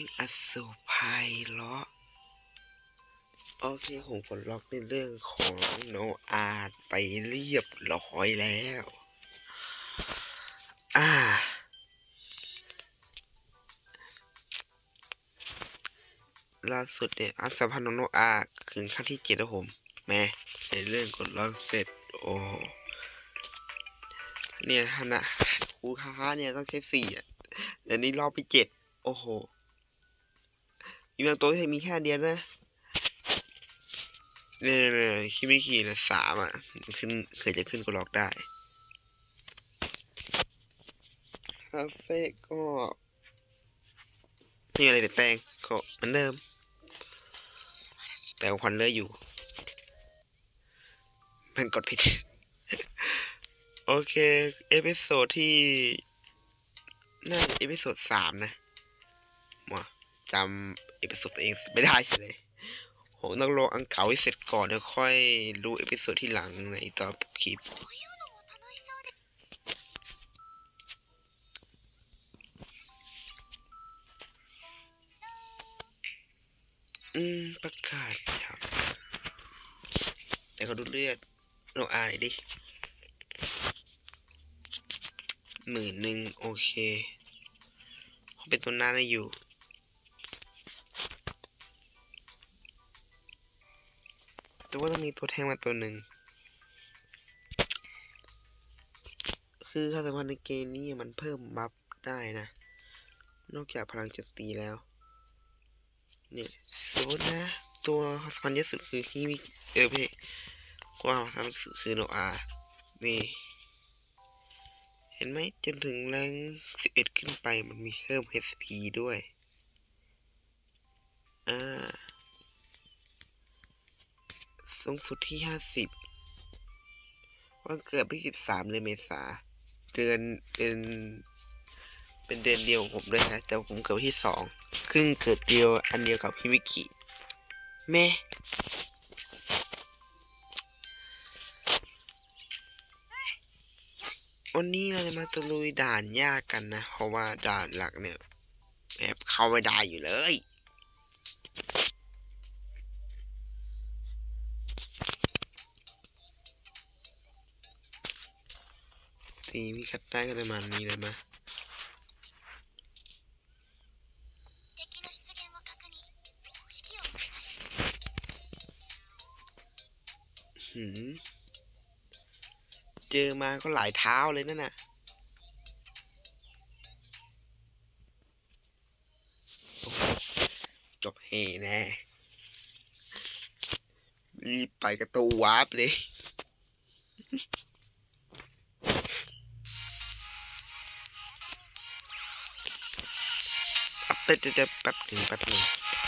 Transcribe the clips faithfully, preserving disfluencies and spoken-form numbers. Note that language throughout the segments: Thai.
งอสุไพเราะโอเคผมกดล็อกในเรื่องของโนอาห์ไปเรียบร้อยแล้วอ่าล่าสุดเนี่ยอัศพันธ์โนอาห์ถึงขั้นที่เจ็ดแล้วผมแม่ในเรื่องกดล็อกเสร็จโอ้เนี่ยขนาดคูค้าเนี่ยต้องแค่สี่อ่ะแต่นี่รอบไปเจ็ดโอ้โหอีกบางตัวที่มีแค่เดียวนะเนี่ยคิมิคินะสามอ่ะขึ้นเคยจะขึ้นกดล็อกได้คาเฟ่ก็ไม่มีอะไรเปลี่ยนแปลงก็เหมือนเดิมแต่ควันเลอะอยู่มันกดผิด โอเคเอพิโซดที่น่าจะเอพิโซดสามนะมาจำเอพิโซดตัวเองไม่ได้ใช่เลยผมต้องลงอังเก่าให้เสร็จก่อนแล้วค่อยรู้เอพิโซดที่หลังในตอนคลิปอืมประกาศครับแต่เขาดูเลือดโนอาหน่อยดิหมื่นหนึ่งโอเคเขาเป็นตัวหน้าได้อยู่แต่ว่าต้องมีตัวแทงมาตัวหนึ่งคือความสัมพันธ์ในเกมนี้มันเพิ่มบัฟได้นะนอกจากพลังโจมตีแล้วเนี่ยสมมตินะตัวความสัมพันธ์เยอะสุดคือฮิมิเออพี่ความสัมพันธ์เยอะสุดคือโนอานี่เห็นไหมจนถึงแรงสิบเอ็ดขึ้นไปมันมีเพิ่ม เอช พี ด้วยอ่าสูงสุดที่ห้าสิบวันเกิดที่สิบสามเลยเมษาเดือนเป็นเป็นเดือนเดียวของผมด้วยนะแต่ผมเกิดที่สองครึ่งเกิดเดียวอันเดียวกับพี่มิกิแม่วันนี้เราจะมาตะลุยด่านยากกันนะเพราะว่าด่านหลักเนี่ยแอบเข้าไม่ได้อยู่เลยตีวิคัดได้ก็เลยมานี้เลยมาหืมเจอมาก็หลายเท้าเลยนั่นน่ะจบเฮแน่รีบไปกระตูวาร์ปเลยแป๊บเดี๋ยวแป๊บหนึ่งแป๊บหนึ่ง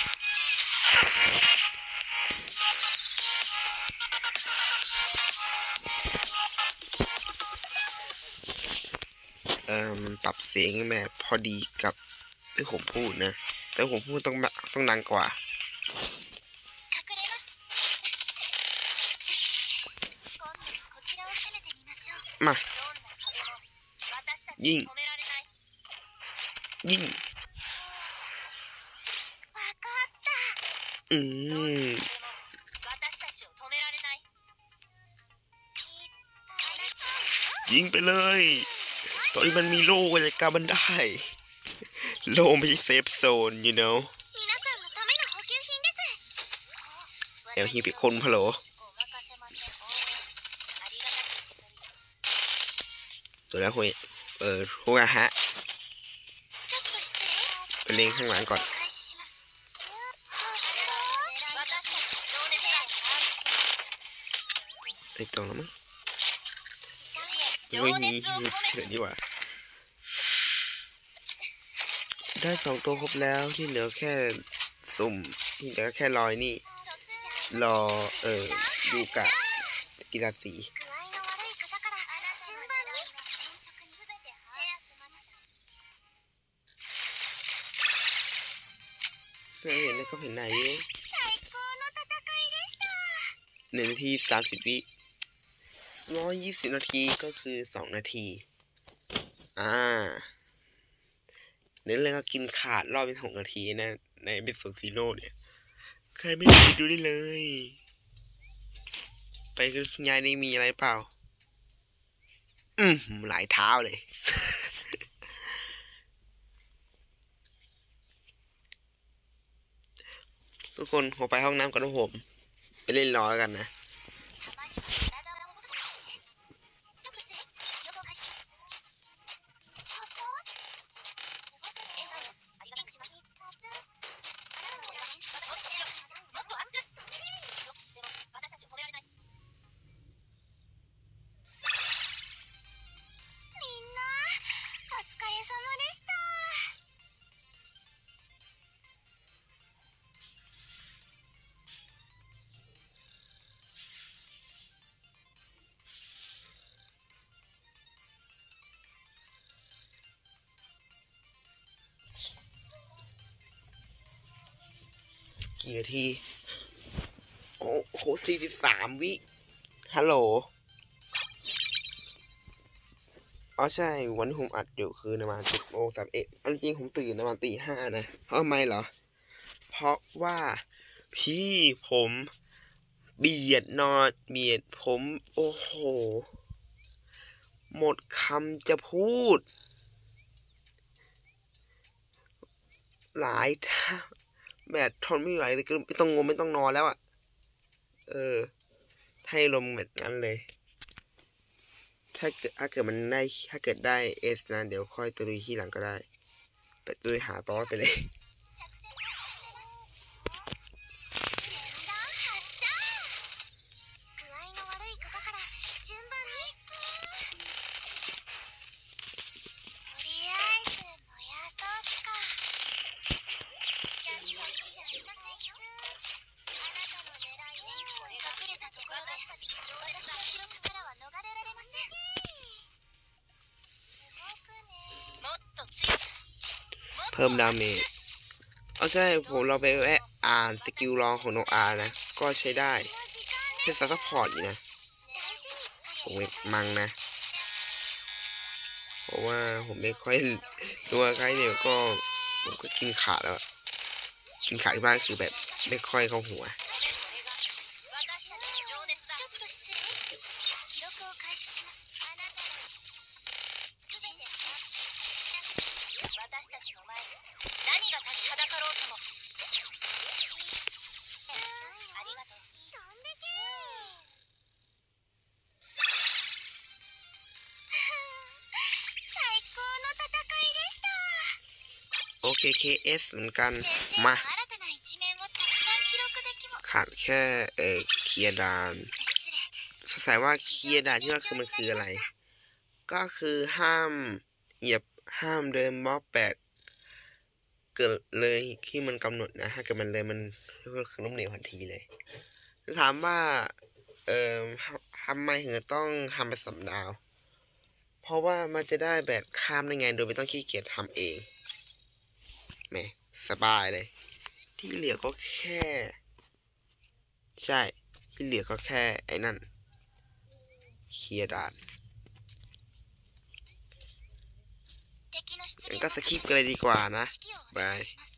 เอ่อปรับเสียงแบบพอดีกับที่ผมพูดนะแต่ผมพูดต้องต้องดังกว่ามายิงยิงอืมยิงไปเลยตอนนี้มันมีโล่ก็จะกล้ามันได้โล่ไม่ใช่เซฟโซน you know เดี๋ยวฮีไปคนพะโหลตัวแล้วคุยเออหัวฮะไปเล็งข้างหลังก่อนไอ้ตรงแล้วมั้งไม่มีเฉยดีกว่าได้สองตัวครบแล้วที่เหลือแค่สุ่มที่เหลือแค่รอยนี่รอเออดูกะกีฬาสีเห็นแล้วก็เห็นไหนหนึ่งนาทีสามสิบวิร้อยยี่สิบนาทีก็คือสองนาทีอ่าในเรื่องก็กินขาดรอบเป็นหกนาทีนะในเอพิโซดซีโร่เนี่ยใครไม่ดูดูได้เลยไปคุณยายนี่มีอะไรเปล่าอืมหลายเท้าเลย ทุกคนผมไปห้องน้ำก่อนนะผมไปเล่นรอแล้วกันนะกี่นาทีโอ้โหสี่สิบสามวิฮัลโหลอ๋อใช่วันที่ผมอัดอยู่คือประมาณสิบโมงสามเอ็ดอันจริงผมตื่นประมาณตีห้านะเพราะทำไมเหรอเพราะว่าพี่ผมเบียดนอนเบียดผมโอ้โหหมดคำจะพูดหลายท่าแบบทนไม่ไหวเลยก็ไม่ต้องงมไม่ต้องนอนแล้วอ่ะเออให้ลมแบบนั้นเลยถ้าเกิดถ้าเกิดมันได้ถ้าเกิดได้เอสนะเดี๋ยวค่อยตะลุยที่หลังก็ได้ไปตะลุยหาตอสไปเลยเพิ่มดาเมจเอาใช่ผมเราไปแวะอ่านสกิลลองของโนอานะก็ใช้ได้เป็นซัพพอร์ตอยู่นะผมมังนะเพราะว่าผมไม่ค่อยตัวใครเนี่ยก็ผมก็กินขาดแล้วกินขาดที่บ้านคือแบบไม่ค่อยเข้าหัวโอเค เค เอส เหมือนกันมาขาดแค่เออเคลียร์ด่านสงสัยว่าเคลียร์ด่านที่ว่าคือมันคืออะไรก็คือห้ามเหยียบห้ามเดินบล็อกแปดเกิดเลยที่มันกำหนดนะถ้าเกิดมันเลยมันคือล้มเหลวทันทีเลยถามว่าเอ่อทำไมถึงต้องทำเป็นสำดาวเพราะว่ามันจะได้แบบข้ามได้ไงโดยไม่ต้องขี้เกียจทำเองแหมสบายเลยที่เหลือก็แค่ใช่ที่เหลือก็แค่ไอ้นั่นเคลียร์ด่านงั้นก็สคิปกันเลยดีกว่านะบาย